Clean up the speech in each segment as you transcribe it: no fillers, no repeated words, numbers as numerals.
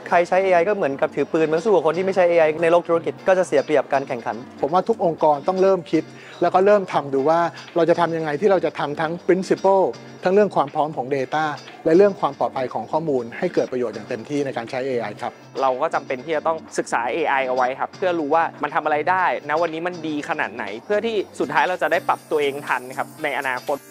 ใครใช้ AI ก็เหมือนกับถือปืนมาสู้กับคนที่ไม่ใช้ AI ในโลกธุรกิจก็จะเสียเปรียบการแข่งขันผมว่าทุกองค์กรต้องเริ่มคิดแล้วก็เริ่มทำดูว่าเราจะทำยังไงที่เราจะทำทั้ง principle ทั้งเรื่องความพร้อมของ Data และเรื่องความปลอดภัยของข้อมูลให้เกิดประโยชน์อย่างเต็มที่ในการใช้ AI ครับเราก็จำเป็นที่จะต้องศึกษา AI เอาไว้ครับเพื่อรู้ว่ามันทำอะไรได้นะวันนี้มันดีขนาดไหนเพื่อที่สุดท้ายเราจะได้ปรับตัวเองทันครับในอนาคต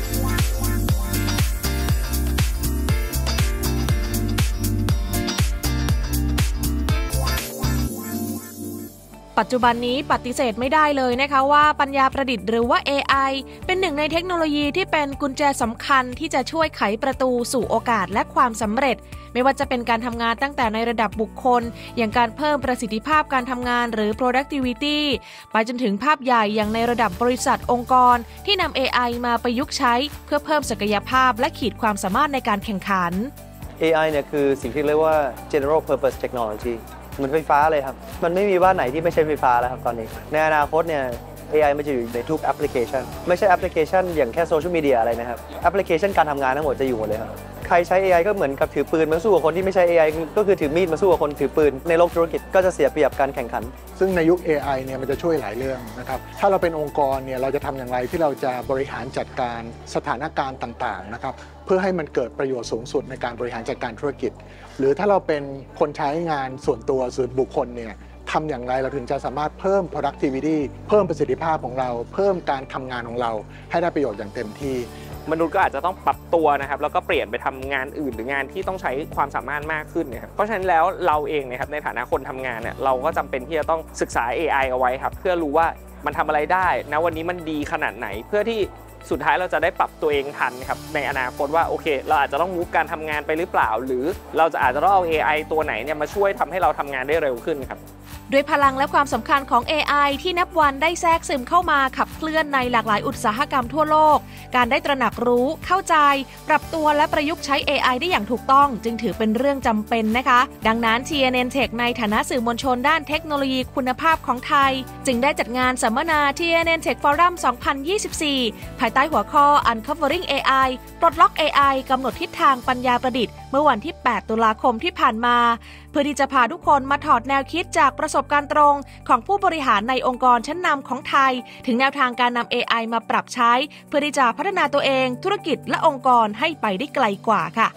ปัจจุบันนี้ปฏิเสธไม่ได้เลยนะคะว่าปัญญาประดิษฐ์หรือว่า AI เป็นหนึ่งในเทคโนโลยีที่เป็นกุญแจสำคัญที่จะช่วยไขประตูสู่โอกาสและความสำเร็จไม่ว่าจะเป็นการทำงานตั้งแต่ในระดับบุคคลอย่างการเพิ่มประสิทธิภาพการทำงานหรือ productivity ไปจนถึงภาพใหญ่อย่างในระดับบริษัทองค์กรที่นำ AI มาประยุกต์ใช้เพื่อเพิ่มศักยภาพและขีดความสามารถในการแข่งขัน AI เนี่ยคือสิ่งที่เรียกว่า general purpose technologyเหมือนไฟฟ้าเลยครับมันไม่มีบ้านไหนที่ไม่ใช้ไฟฟ้าแล้วครับตอนนี้ในอนาคตเนี่ย AI มันจะอยู่ในทุกแอปพลิเคชันไม่ใช่แอปพลิเคชันอย่างแค่โซเชียลมีเดียอะไรนะครับแอปพลิเคชันการทำงานทั้งหมดจะอยู่หมดเลยครับใครใช้ AI ก็เหมือนกับถือปืนมาสู้กับคนที่ไม่ใช้ AI ก็คือถือมีดมาสู้กับคนถือปืนในโลกธุรกิจก็จะเสียเปรียบการแข่งขันซึ่งในยุค AI เนี่ยมันจะช่วยหลายเรื่องนะครับถ้าเราเป็นองค์กรเนี่ยเราจะทำอย่างไรที่เราจะบริหารจัดการสถานการณ์ต่างๆนะครับเพื่อให้มันเกิดประโยชน์สูงสุดในการบริหารจัดการธุรกิจหรือถ้าเราเป็นคนใช้งานส่วนตัวส่วนบุคคลเนี่ยทำอย่างไรเราถึงจะสามารถเพิ่ม productivity เพิ่มประสิทธิภาพของเราเพิ่มการทำงานของเราให้ได้ประโยชน์อย่างเต็มที่มนุษย์ก็อาจจะต้องปรับตัวนะครับแล้วก็เปลี่ยนไปทำงานอื่นหรืองานที่ต้องใช้ความสามารถมากขึ้นนะครับเพราะฉะนั้นแล้วเราเองนะครับในฐานะคนทำงานเนี่ยเราก็จำเป็นที่จะต้องศึกษา AI เอาไว้ครับเพื่อรู้ว่ามันทำอะไรได้นะวันนี้มันดีขนาดไหนเพื่อที่สุดท้ายเราจะได้ปรับตัวเองทันครับในอนาคตว่าโอเคเราอาจจะต้องมูฟการทำงานไปหรือเปล่าหรือเราจะอาจจะต้องเอา AI ตัวไหนเนี่ยมาช่วยทำให้เราทำงานได้เร็วขึ้นครับด้วยพลังและความสำคัญของ AI ที่นับวันได้แทรกซึมเข้ามาขับเคลื่อนในหลากหลายอุตสาหกรรมทั่วโลกการได้ตระหนักรู้เข้าใจปรับตัวและประยุกต์ใช้ AI ได้อย่างถูกต้องจึงถือเป็นเรื่องจำเป็นนะคะดังนั้น TNN Tech ในฐานะสื่อมวลชนด้านเทคโนโลยีคุณภาพของไทยจึงได้จัดงานสัมมนา TNN Tech Forum 2024 ภายใต้หัวข้อ Uncovering AI ปลดล็อก AI กำหนดทิศทางปัญญาประดิษฐ์เมื่อวันที่ 8 ตุลาคมที่ผ่านมาเพื่อที่จะพาทุกคนมาถอดแนวคิดจากประสบการณ์ตรงของผู้บริหารในองค์กรชั้นนำของไทยถึงแนวทางการนำ AI มาปรับใช้เพื่อที่จะพัฒนาตัวเองธุรกิจและองค์กรให้ไปได้ไกลกว่าค่ะ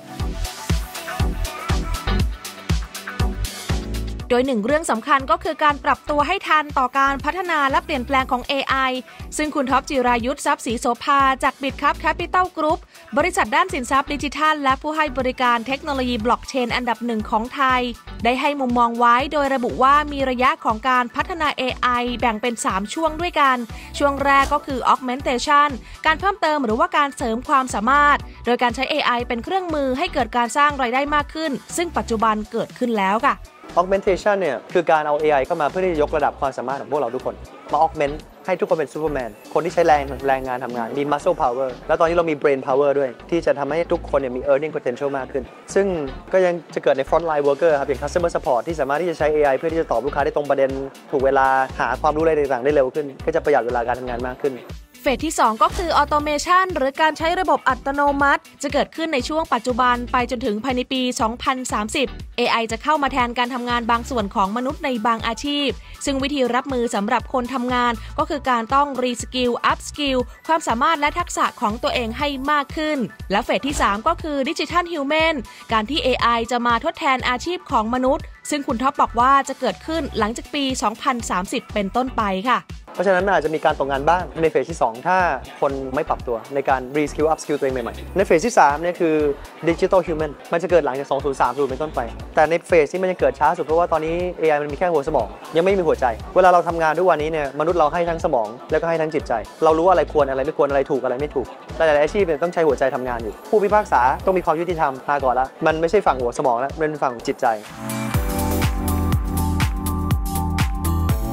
โดยหนึ่งเรื่องสำคัญก็คือการปรับตัวให้ทันต่อการพัฒนาและเปลี่ยนแปลงของ AI ซึ่งคุณท็อปจิรายุทธทรัพย์ศรีโสภาจาก BitCup Capital Group บริษัทด้านสินทรัพย์ดิจิทัลและผู้ให้บริการเทคโนโลยีบล็อกเชนอันดับหนึ่งของไทยได้ให้มุมมองไว้โดยระบุว่ามีระยะของการพัฒนา AI แบ่งเป็น 3 ช่วงด้วยกันช่วงแรกก็คือ Augmentation การเพิ่มเติมหรือว่าการเสริมความสามารถโดยการใช้ AI เป็นเครื่องมือให้เกิดการสร้างรายได้มากขึ้นซึ่งปัจจุบันเกิดขึ้นแล้วค่ะ Augmentation เนี่ยคือการเอา AI เข้ามาเพื่อที่จะยกระดับความสามารถของพวกเราทุกคนมา augment ให้ทุกคนเป็นซูเปอร์แมนคนที่ใช้แรงงานทำงานมี muscle power แล้วตอนนี้เรามี brain power ด้วยที่จะทำให้ทุกคนมี earning potential มากขึ้นซึ่งก็ยังจะเกิดใน front line worker ครับอย่าง customer support ที่สามารถที่จะใช้ AI เพื่อที่จะตอบลูกค้าได้ตรงประเด็นถูกเวลาหาความรู้อะไรต่างๆได้เร็วขึ้นก็จะประหยัดเวลาการทำงานมากขึ้นเฟสที่ 2 ก็คือ Automation หรือการใช้ระบบอัตโนมัติจะเกิดขึ้นในช่วงปัจจุบันไปจนถึงภายในปี 2030 AI จะเข้ามาแทนการทำงานบางส่วนของมนุษย์ในบางอาชีพซึ่งวิธีรับมือสำหรับคนทำงานก็คือการต้องรีสกิลอัพสกิลความสามารถและทักษะของตัวเองให้มากขึ้นและเฟสที่ 3 ก็คือ Digital Human การที่ AI จะมาทดแทนอาชีพของมนุษย์ซึ่งคุณท็อปบอกว่าจะเกิดขึ้นหลังจากปี 2030 เป็นต้นไปค่ะเพราะฉะนั้นมันอาจจะมีการตกงานบ้างในเฟสที่ 2 ถ้าคนไม่ปรับตัวในการ reskill upskill ตัวเองใหม่ๆในเฟสที่ 3 เนี่ยคือ digital human มันจะเกิดหลังจาก 2030 เป็นต้นไปแต่ในเฟสที่มันยังเกิดช้าสุดเพราะว่าตอนนี้ AI มันมีแค่หัวสมองยังไม่มีหัวใจเวลาเราทำงานทุกวันนี้เนี่ยมนุษย์เราให้ทั้งสมองแล้วก็ให้ทั้งจิตใจเรารู้ว่าอะไรควรอะไรไม่ควรอะไรถูกอะไรไม่ถูกแต่หลายอาชีพเนี่ยต้องใช้หัวใจทำงานอยู่ผู้พิพากษาต้องมีความยุติธรรมมาก่อนละมันไม่ใช่ฝั่งหัวสมองแล้วมันเป็นฝั่งจิตใจ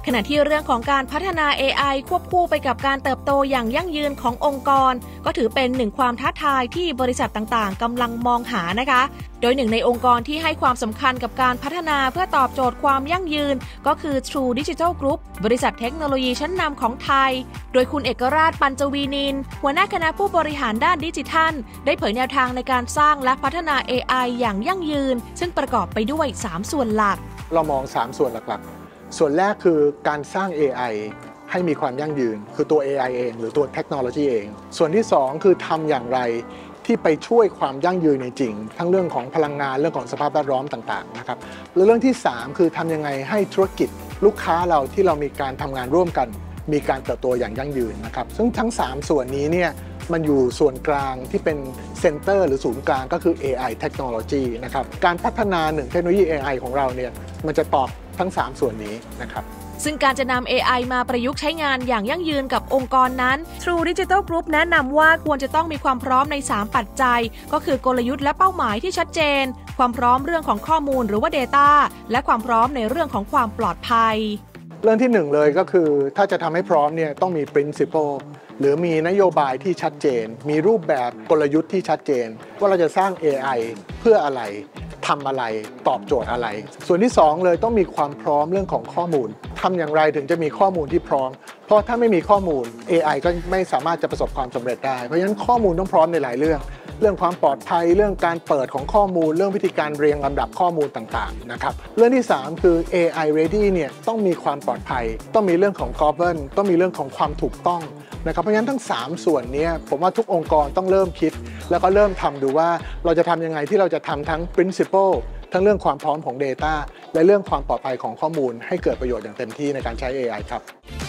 ขณะที่เรื่องของการพัฒนา AI ควบคู่ไปกับการเติบโตอย่างยั่งยืนขององค์กรก็ถือเป็นหนึ่งความท้าทายที่บริษัทต่างๆกำลังมองหานะคะโดยหนึ่งในองค์กรที่ให้ความสำคัญกับการพัฒนาเพื่อตอบโจทย์ความยั่งยืนก็คือ True Digital Group บริษัทเทคโนโลยีชั้นนำของไทยโดยคุณเอกราช ปัญจวีนินทร์หัวหน้าคณะผู้บริหารด้านดิจิทัลได้เผยแนวทางในการสร้างและพัฒนา AI อย่างยั่งยืนซึ่งประกอบไปด้วย3ส่วนหลักเรามอง3ส่วนหลักๆส่วนแรกคือการสร้าง AI ให้มีความยั่งยืนคือตัว AI เองหรือตัวเทคโนโลยีเองส่วนที่2คือทำอย่างไรที่ไปช่วยความยั่งยืนในจริงทั้งเรื่องของพลังงานเรื่องของสภาพแวดล้อมต่างๆนะครับและเรื่องที่3คือทำยังไงให้ธุรกิจลูกค้าเราที่เรามีการทำงานร่วมกันมีการเติบโตอย่างยั่งยืนนะครับซึ่งทั้ง3ส่วนนี้เนี่ยมันอยู่ส่วนกลางที่เป็นเซ็นเตอร์หรือศูนย์กลางก็คือ AI Technology นะครับการพัฒนา1เทคโนโลยี AI ของเราเนี่ยมันจะตอบทั้ง3ส่วนนี้นะครับซึ่งการจะนำ AI มาประยุกต์ใช้งานอย่างยั่งยืนกับองค์กรนั้น True Digital Group แนะนำว่าควรจะต้องมีความพร้อมใน3ปัจจัยก็คือกลยุทธ์และเป้าหมายที่ชัดเจนความพร้อมเรื่องของข้อมูลหรือว่า Data และความพร้อมในเรื่องของความปลอดภัยเรื่องที่1เลยก็คือถ้าจะทำให้พร้อมเนี่ยต้องมี principle หรือมีนโยบายที่ชัดเจนมีรูปแบบกลยุทธ์ที่ชัดเจนว่าเราจะสร้าง AI เพื่ออะไรทำอะไรตอบโจทย์อะไรส่วนที่2เลยต้องมีความพร้อมเรื่องของข้อมูลทำอย่างไรถึงจะมีข้อมูลที่พร้อมเพราะถ้าไม่มีข้อมูล AI ก็ไม่สามารถจะประสบความสำเร็จได้เพราะฉะนั้นข้อมูลต้องพร้อมในหลายเรื่องความปลอดภัยเรื่องการเปิดของข้อมูลเรื่องวิธีการเรียงลำดับข้อมูลต่างๆนะครับเรื่องที่3คือ AI ready เนี่ยต้องมีความปลอดภัยต้องมีเรื่องของ govern ต้องมีเรื่องของความถูกต้องนะครับเพราะฉะนั้นทั้ง3ส่วนนี้ผมว่าทุกองค์กรต้องเริ่มคิดแล้วก็เริ่มทำดูว่าเราจะทำยังไงที่เราจะทำทั้ง principle ทั้งเรื่องความพร้อมของ Data และเรื่องความปลอดภัยของข้อมูลให้เกิดประโยชน์อย่างเต็มที่ในการใช้ AI ครับ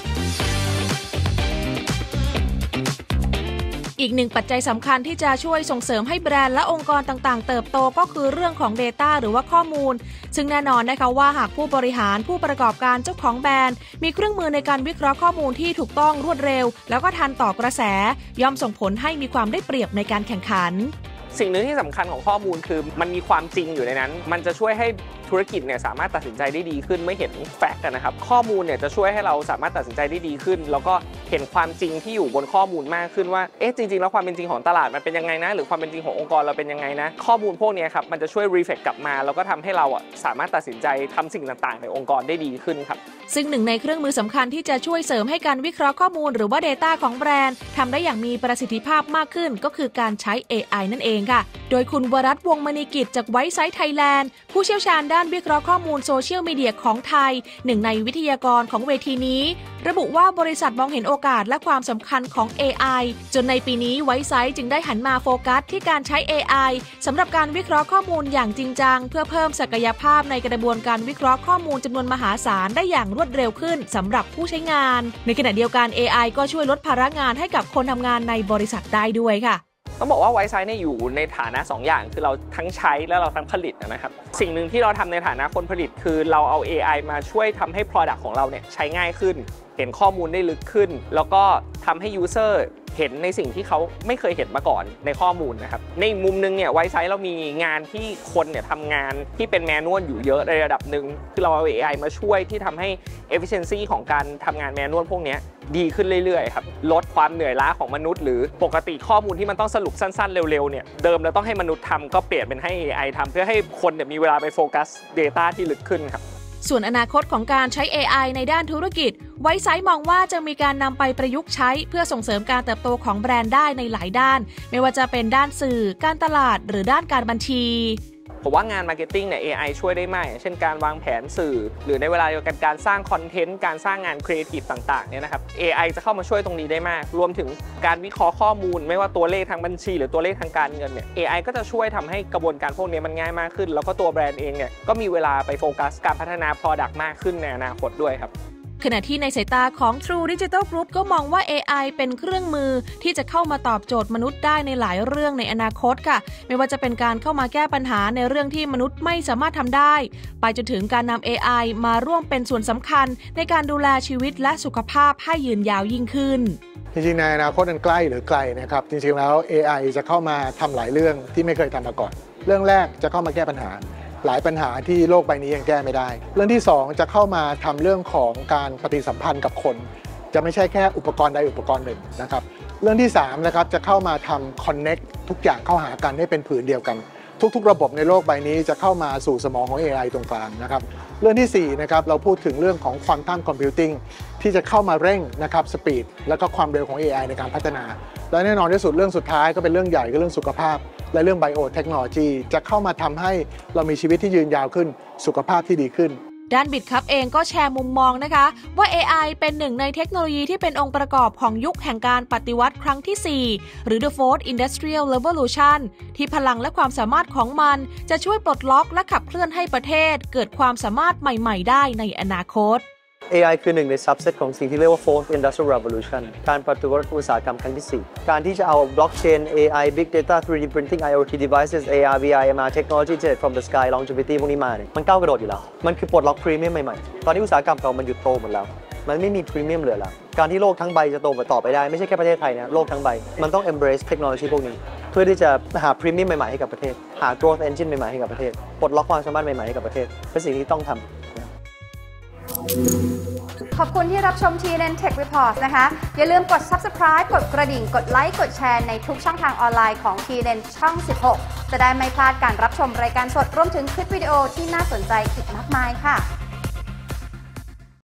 อีกหนึ่งปัจจัยสำคัญที่จะช่วยส่งเสริมให้แบรนด์และองค์กรต่างๆเติบโตก็คือเรื่องของ Data หรือว่าข้อมูลซึ่งแน่นอนนะคะว่าหากผู้บริหารผู้ประกอบการเจ้าของแบรนด์มีเครื่องมือในการวิเคราะห์ข้อมูลที่ถูกต้องรวดเร็วแล้วก็ทันต่อกระแสย่อมส่งผลให้มีความได้เปรียบในการแข่งขันสิ่งหนึ่งที่สำคัญของข้อมูลคือมันมีความจริงอยู่ในนั้นมันจะช่วยให้ธุรกิจเนี่ยสามารถตัดสินใจได้ดีขึ้นไม่เห็นแฟกต์นะครับข้อมูลเนี่ยจะช่วยให้เราสามารถตัดสินใจได้ดีขึ้นแล้วก็เห็นความจริงที่อยู่บนข้อมูลมากขึ้นว่าจริงๆแล้วความเป็นจริงของตลาดมันเป็นยังไงนะหรือความเป็นจริงขององค์กรเราเป็นยังไงนะข้อมูลพวกนี้ครับมันจะช่วยรีเฟล็กกลับมาแล้วก็ทำให้เราสามารถตัดสินใจทำสิ่งต่างๆในองค์กรได้ดีขึ้นครับซึ่งหนึ่งในเครื่องมือสำคัญที่จะช่วยเสริมให้การวิเคราะห์ข้อมูลหรือว่า Data ของแบรนด์ทำได้อย่างมีประสิทธิภาพมากขึ้นก็คือการใช้ AI นั่นเองค่ะโดยคุณวรัตน์ วงศ์มณีกิจจากไวซ์ไซต์ไทยแลนด์ผู้เชี่ยวชาญด้านวิเคราะห์ข้อมูลโซเชียลมีเดียของไทยหนึ่งในวิทยากรของเวทีนี้ระบุว่าบริษัทมองเห็นโอกาสและความสำคัญของ AI จนในปีนี้ไวซ์ไซต์จึงได้หันมาโฟกัสที่การใช้ AI สำหรับการวิเคราะห์ข้อมูลอย่างจริงจังเพื่อเพิ่มศักยภาพในกระบวนการวิเคราะห์ข้อมูลจำนวนมหาศาลได้อย่างรวดเร็วขึ้นสำหรับผู้ใช้งานในขณะเดียวกัน AI ก็ช่วยลดภาระงานให้กับคนทำงานในบริษัทได้ด้วยค่ะต้องบอกว่าไวซ์ไซต์เนี่ยอยู่ในฐานะ2อย่างคือเราทั้งใช้และเราทั้งผลิตนะครับสิ่งหนึ่งที่เราทำในฐานะคนผลิตคือเราเอา AI มาช่วยทำให้ Product ของเราเนี่ยใช้ง่ายขึ้นเห็นข้อมูลได้ลึกขึ้นแล้วก็ทำให้ User เห็นในสิ่งที่เขาไม่เคยเห็นมาก่อนในข้อมูลนะครับในมุมนึงเนี่ยไวซ์ไซต์เรามีงานที่คนเนี่ยทำงานที่เป็นแมนนวลอยู่เยอะในระดับหนึ่งคือเราเอา AI มาช่วยที่ทำให้ efficiency ของการทำงานแมนนวลพวกนี้ดีขึ้นเรื่อยๆครับลดความเหนื่อยล้าของมนุษย์หรือปกติข้อมูลที่มันต้องสรุปสั้นๆเร็วๆเนี่ยเดิมเราต้องให้มนุษย์ทำก็เปลี่ยนเป็นให้ AI ทำเพื่อให้คนเนี่ยมีเวลาไปโฟกัส Data ที่ลึกขึ้นครับส่วนอนาคตของการใช้ AI ในด้านธุรกิจไวซ์ไซต์มองว่าจะมีการนำไปประยุกต์ใช้เพื่อส่งเสริมการเติบโตของแบรนด์ได้ในหลายด้านไม่ว่าจะเป็นด้านสื่อการตลาดหรือด้านการบัญชีผมว่างานมาร์เก็ตติ้งเนี่ย AI ช่วยได้มากเช่นการวางแผนสื่อหรือในเวลาเดียวกันการสร้างคอนเทนต์การสร้างงานครีเอทีฟต่างๆเนี่ยนะครับ AI จะเข้ามาช่วยตรงนี้ได้มากรวมถึงการวิเคราะห์ข้อมูลไม่ว่าตัวเลขทางบัญชีหรือตัวเลขทางการเงินเนี่ย AI ก็จะช่วยทำให้กระบวนการพวกนี้มันง่ายมากขึ้นแล้วก็ตัวแบรนด์เองเนี่ยก็มีเวลาไปโฟกัสการพัฒนา Product มากขึ้นในอนาคตด้วยครับขณะที่ในสายตาของ True Digital Group ก็มองว่า AI เป็นเครื่องมือที่จะเข้ามาตอบโจทย์มนุษย์ได้ในหลายเรื่องในอนาคตค่ะไม่ว่าจะเป็นการเข้ามาแก้ปัญหาในเรื่องที่มนุษย์ไม่สามารถทำได้ไปจนถึงการนำ AI มาร่วมเป็นส่วนสำคัญในการดูแลชีวิตและสุขภาพให้ยืนยาวยิ่งขึ้นจริงๆในอนาคตอันใกล้หรือไกลนะครับจริงๆแล้ว AI จะเข้ามาทำหลายเรื่องที่ไม่เคยทำมาก่อนเรื่องแรกจะเข้ามาแก้ปัญหาหลายปัญหาที่โลกใบนี้ยังแก้ไม่ได้ เรื่องที่2จะเข้ามาทำเรื่องของการปฏิสัมพันธ์กับคนจะไม่ใช่แค่อุปกรณ์ใดอุปกรณ์หนึ่งนะครับเรื่องที่3นะครับจะเข้ามาทำ connect ทุกอย่างเข้าหากันให้เป็นผืนเดียวกันทุกๆระบบในโลกใบนี้จะเข้ามาสู่สมองของ AI ตรงกลางนะครับเรื่องที่4นะครับเราพูดถึงเรื่องของ Quantum Computing ที่จะเข้ามาเร่งนะครับสปีดและก็ความเร็วของ AI ในการพัฒนาและแน่นอนที่สุดเรื่องสุดท้ายก็เป็นเรื่องใหญ่ก็เรื่องสุขภาพและเรื่อง Biotechnology จะเข้ามาทำให้เรามีชีวิตที่ยืนยาวขึ้นสุขภาพที่ดีขึ้นด้าน BitCup เองก็แชร์มุมมองนะคะว่า AI เป็นหนึ่งในเทคโนโลยีที่เป็นองค์ประกอบของยุคแห่งการปฏิวัติครั้งที่ 4 หรือ The Fourth Industrial Revolution ที่พลังและความสามารถของมันจะช่วยปลดล็อกและขับเคลื่อนให้ประเทศเกิดความสามารถใหม่ๆได้ในอนาคต AI คือหนึ่งใน subset ของสิ่งที่เรียกว่า Fourth Industrial Revolution การปฏิวัติอุตสาหกรรมครั้งที่ 4 การที่จะเอา Blockchain AI Big Data 3D Printing IoT Devices AR VR MR Technology Internet from the Sky Longevity พวกนี้มาเนี่ยมันก้าวกระโดดอยู่แล้วมันคือปลดล็อกพรีเมียมใหม่ๆตอนนี้อุตสาหกรรมเก่ามันหยุดโตหมดแล้วมันไม่มีพรีเมียมเหลือแล้วการที่โลกทั้งใบจะโตต่อไปได้ไม่ใช่แค่ประเทศไทยนะโลกทั้งใบมันต้อง embrace เทคโนโลยีพวกนี้เพื่อที่จะหาพรีเมียมใหม่ๆให้กับประเทศหา growth engine ใหม่ๆให้กับประเทศปลดล็อกความสามารถใหม่ๆให้กับประเทศเป็นสิ่งที่ต้องทำขอบคุณที่รับชม TNN Tech Report นะคะอย่าลืมกด Subscribe กดกระดิ่งกดไลค์กดแชร์ในทุกช่องทางออนไลน์ของ TNN ช่อง 16 จะได้ไม่พลาดการรับชมรายการสดรวมถึงคลิปวิดีโอที่น่าสนใจอีกมากมายค่ะ